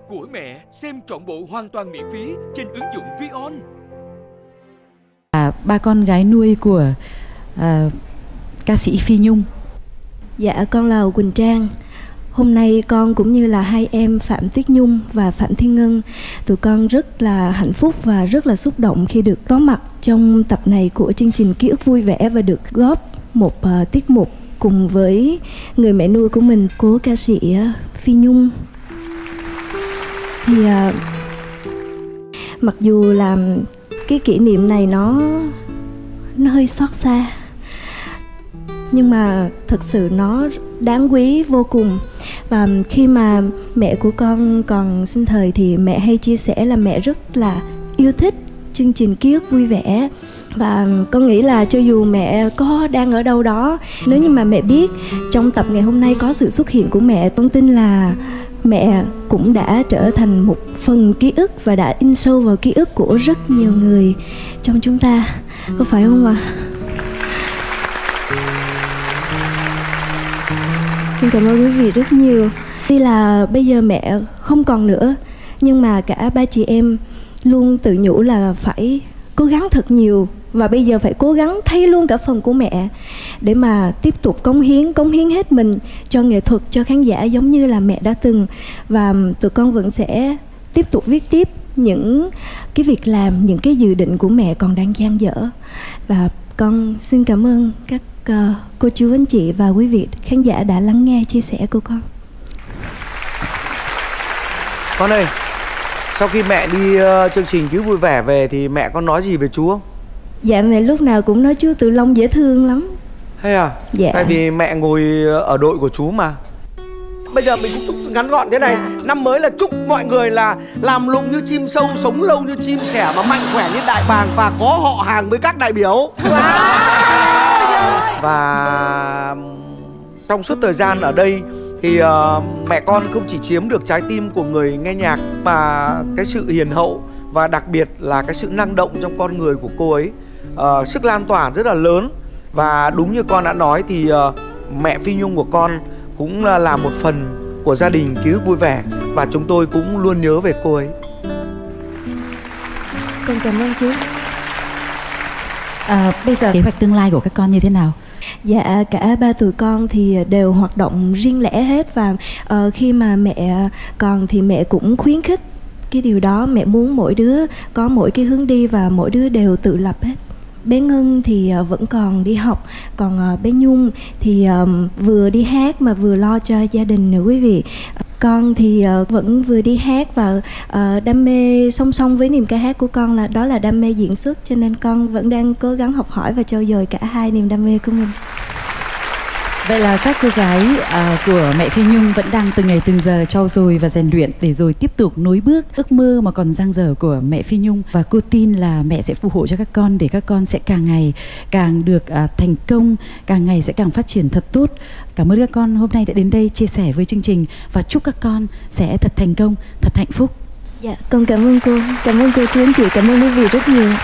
của mẹ xem trọn bộ hoàn toàn miễn phí trên ứng dụng Vion. Ba con gái nuôi của ca sĩ Phi Nhung. Dạ, con là Quỳnh Trang. Hôm nay con cũng như là hai em Phạm Tuyết Nhung và Phạm Thiên Ngân, tụi con rất là hạnh phúc và rất là xúc động khi được có mặt trong tập này của chương trình Ký ức vui vẻ và được góp một tiết mục cùng với người mẹ nuôi của mình, cố ca sĩ Phi Nhung. Thì mặc dù là cái kỷ niệm này nó hơi xót xa, nhưng mà thật sự nó đáng quý vô cùng. Và khi mà mẹ của con còn sinh thời thì mẹ hay chia sẻ là mẹ rất là yêu thích chương trình Ký ức vui vẻ. Và con nghĩ là cho dù mẹ có đang ở đâu đó, nếu như mà mẹ biết trong tập ngày hôm nay có sự xuất hiện của mẹ, con tin là mẹ cũng đã trở thành một phần ký ức và đã in sâu vào ký ức của rất nhiều người trong chúng ta. Có phải không ạ? Xin cảm ơn quý vị rất nhiều. Tuy là bây giờ mẹ không còn nữa, nhưng mà cả ba chị em luôn tự nhủ là phải cố gắng thật nhiều. Và bây giờ phải cố gắng thay luôn cả phần của mẹ để mà tiếp tục cống hiến hết mình cho nghệ thuật, cho khán giả giống như là mẹ đã từng. Và tụi con vẫn sẽ tiếp tục viết tiếp những cái việc làm, những cái dự định của mẹ còn đang dang dở. Và con xin cảm ơn các cô chú anh chị và quý vị khán giả đã lắng nghe chia sẻ của con. Con ơi, sau khi mẹ đi chương trình Ký ức vui vẻ về thì mẹ có nói gì về chú không? Dạ, mẹ lúc nào cũng nói chú Tự Long dễ thương lắm. Hay à? Dạ. Tại vì mẹ ngồi ở đội của chú mà. Bây giờ mình cũng chúc ngắn gọn thế này. Năm mới là chúc mọi người là làm lụng như chim sâu, sống lâu như chim sẻ, và mạnh khỏe như đại bàng, và có họ hàng với các đại biểu. Và trong suốt thời gian ở đây thì mẹ con không chỉ chiếm được trái tim của người nghe nhạc, mà cái sự hiền hậu và đặc biệt là cái sự năng động trong con người của cô ấy, sức lan tỏa rất là lớn. Và đúng như con đã nói thì mẹ Phi Nhung của con cũng là một phần của gia đình Ký ức vui vẻ, và chúng tôi cũng luôn nhớ về cô ấy. Con cảm ơn chú. Bây giờ kế hoạch tương lai của các con như thế nào? Dạ, cả ba tụi con thì đều hoạt động riêng lẻ hết. Và khi mà mẹ còn thì mẹ cũng khuyến khích cái điều đó. Mẹ muốn mỗi đứa có mỗi cái hướng đi và mỗi đứa đều tự lập hết. Bé Ngân thì vẫn còn đi học, còn bé Nhung thì vừa đi hát mà vừa lo cho gia đình nữa quý vị. Con thì vẫn vừa đi hát và đam mê song song với niềm ca hát của con đó là đam mê diễn xuất, cho nên con vẫn đang cố gắng học hỏi và trau dồi cả hai niềm đam mê của mình. Vậy là các cô gái của mẹ Phi Nhung vẫn đang từng ngày từng giờ trau dồi và rèn luyện để rồi tiếp tục nối bước ước mơ mà còn dang dở của mẹ Phi Nhung. Và cô tin là mẹ sẽ phù hộ cho các con để các con sẽ càng ngày càng được thành công, càng ngày sẽ càng phát triển thật tốt. Cảm ơn các con hôm nay đã đến đây chia sẻ với chương trình, và chúc các con sẽ thật thành công, thật hạnh phúc. Dạ, con cảm ơn cô chú anh chị, cảm ơn quý vị rất nhiều.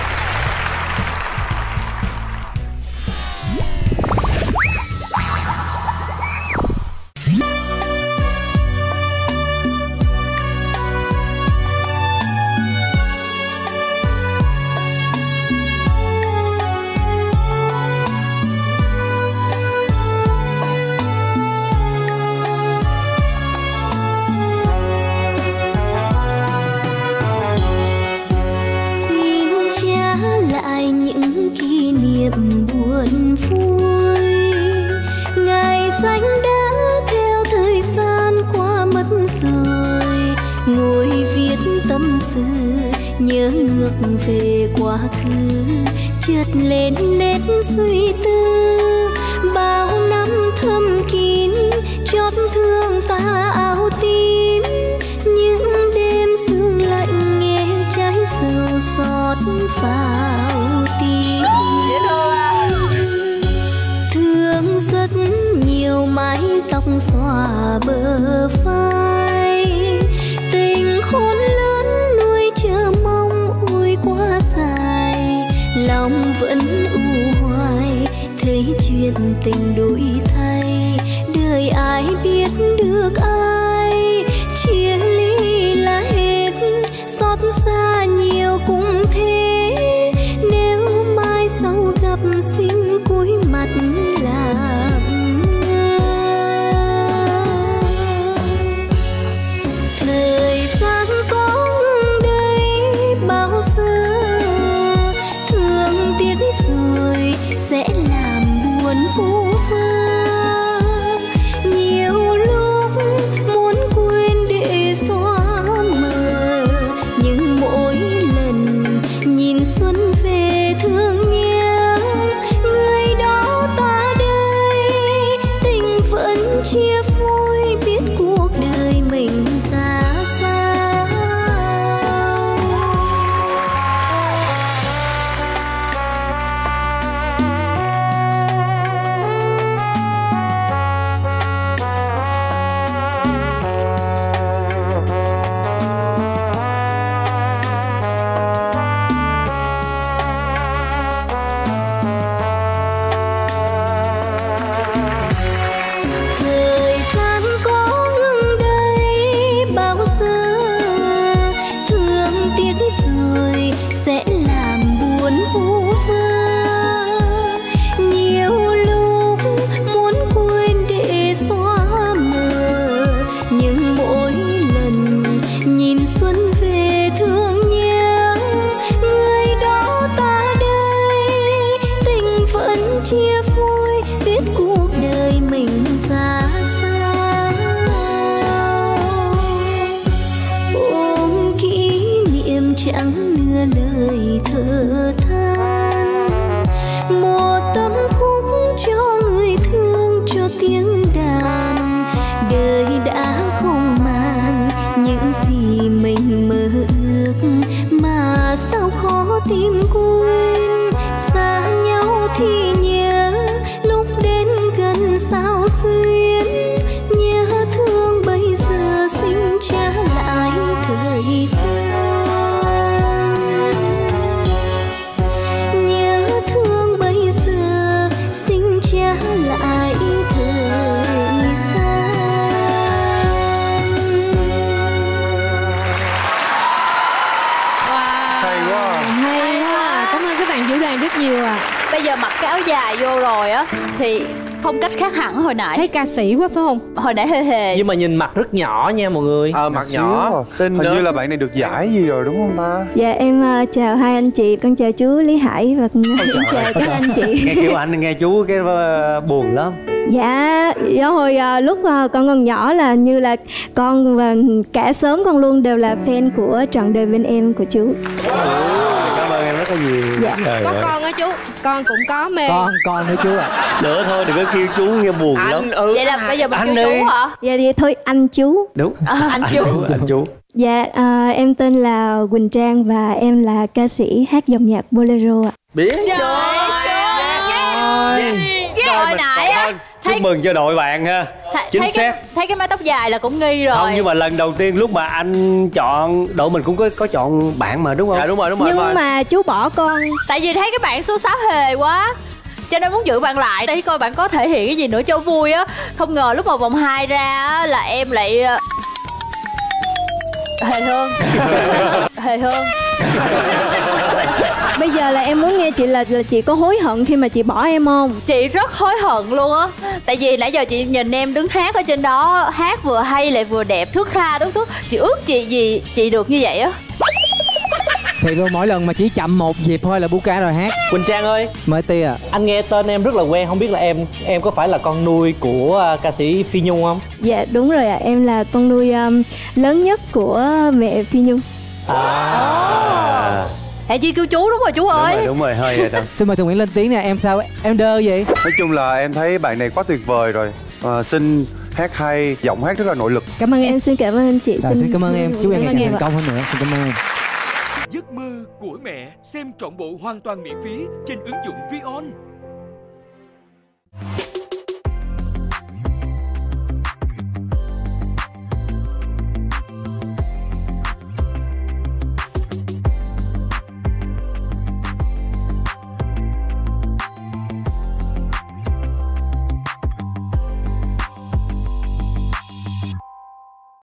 Buồn vui ngày xanh đã theo thời gian qua mất rồi, ngồi viết tâm sự nhớ ngược về quá khứ, chợt lên nét suy tư bao năm thâm kín chót thương ta áo tím, những đêm sương lạnh nghe trái sầu xót vào tim. Thương rất nhiều mái tóc xõa bờ vai, tình khôn lớn nuôi chờ mong ôi quá dài, lòng vẫn u hoài thấy chuyện tình đổi thay, đời ai biết được ai chia ly là xót xa nhiều cũng thế, nếu mai sau gặp xin cúi mặt làm ngơ. Thời gian có ngừng đây bao giờ, thương tiếc rồi sẽ làm buồn vu vơ. Nhiều lúc muốn quên để xóa mờ, nhưng mỗi lần nhìn xuân về thương nhớ người đó ta đây. Tình vẫn chia phôi, biết cuộc đời mình ra sao. Thời gian có ngừng đây bao giờ, thương tiếc rồi sẽ làm buồn vu vơ. Nhiều lúc muốn quên để xóa mờ, nhưng mỗi lần nhìn xuân về thương nhớ người đó ta đây. Tình vẫn chia phôi, biết cuộc đời mình ra sao. Ôm kỷ niệm chẳng nửa lời thở than, một tâm khúc cho người thương, cho tiếng đàn. Đời đã không màn những gì mình mơ ước, mà sao khó tìm quên. Xa nhau thì nhớ, lúc đến gần sao xuyến. Nhớ thương bây giờ xin trả lại thời gian. Nhớ thương bây giờ xin trả lại thời gian. Hay quá. Hay quá. Cảm ơn các bạn vũ đoàn rất nhiều ạ. Bây giờ mặc cái áo dài vô rồi á thì phong cách khác hẳn hồi nãy. Thấy ca sĩ quá phải không? Hồi nãy hơi hề. Nhưng mà nhìn mặt rất nhỏ nha mọi người. Mặt nhỏ, xinh Hình nữa. như là bạn này được giải gì rồi đúng không ta? Dạ em chào hai anh chị, con chào chú Lý Hải và con chào các anh chị. Nghe kiểu anh nghe chú cái buồn lắm. Dạ, do hồi lúc con còn nhỏ là như là con và cả xóm con luôn đều là fan của Trọn Đời Bên Em của chú. Cảm ơn em rất là nhiều. Dạ. Có con á chú, con cũng có mê. Con nữa chú ạ. Nữa thôi đừng có kêu chú nghe buồn lắm. Vậy là bây giờ mình Anh kêu đi. chú hả? Dạ thì thôi anh chú. Đúng. Anh chú. Anh chú. Dạ em tên là Quỳnh Trang và em là ca sĩ hát dòng nhạc bolero ạ. Biết. Chứ hồi nãy á Chúc mừng cho đội bạn ha. Chính xác. Thấy cái mái tóc dài là cũng nghi rồi. Không, nhưng mà lần đầu tiên lúc mà anh chọn đội mình cũng có chọn bạn mà đúng không? Dạ đúng rồi. Nhưng mà chú bỏ con. Tại vì thấy cái bạn xô xáo hề quá, cho nên muốn giữ bạn lại để coi bạn có thể hiện cái gì nữa cho vui á. Không ngờ lúc mà vòng 2 ra á là em lại hề hơn. Hề hơn. Bây giờ là em muốn nghe chị là chị có hối hận khi mà chị bỏ em không? Chị rất hối hận luôn á. Tại vì nãy giờ chị nhìn em đứng hát ở trên đó, hát vừa hay lại vừa đẹp, thước tha đúng thước. Chị ước chị gì chị được như vậy á. Thì luôn mỗi lần mà chỉ chậm một dịp thôi là Buka rồi hát. Quỳnh Trang ơi, Mời Tia ạ. anh nghe tên em rất là quen, không biết là em có phải là con nuôi của ca sĩ Phi Nhung không? Dạ đúng rồi ạ, em là con nuôi lớn nhất của mẹ Phi Nhung. Hãy chi kêu chú đúng rồi chú ơi. Đúng rồi, hơi rồi đó. Xin mời Tùng Nguyễn lên tiếng nè, em sao em đơ vậy? Nói chung là em thấy bạn này quá tuyệt vời rồi. Xinh, hát hay, giọng hát rất là nội lực. Cảm ơn em. Em xin cảm ơn anh chị. Rồi, xin cảm ơn em, chúc em ngày càng thành công hơn nữa. Xin cảm ơn em. Giấc mơ của mẹ xem trọn bộ hoàn toàn miễn phí trên ứng dụng Vion.